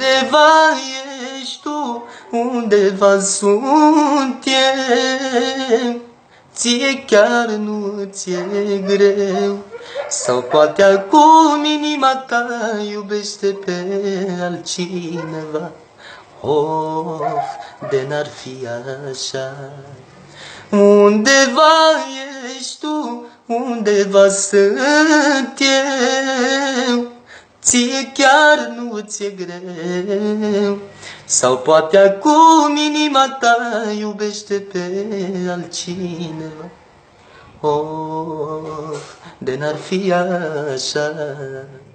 Undeva ești tu, undeva sunt eu. Ție chiar nu ți-e greu? Sau poate acum inima ta iubește pe altcineva? Of, de n-ar fi așa. Undeva ești tu, undeva sunt eu. Ție chiar nu ți-e greu? Sau poate acum inima ta iubește pe altcineva? Of, de n-ar fi așa.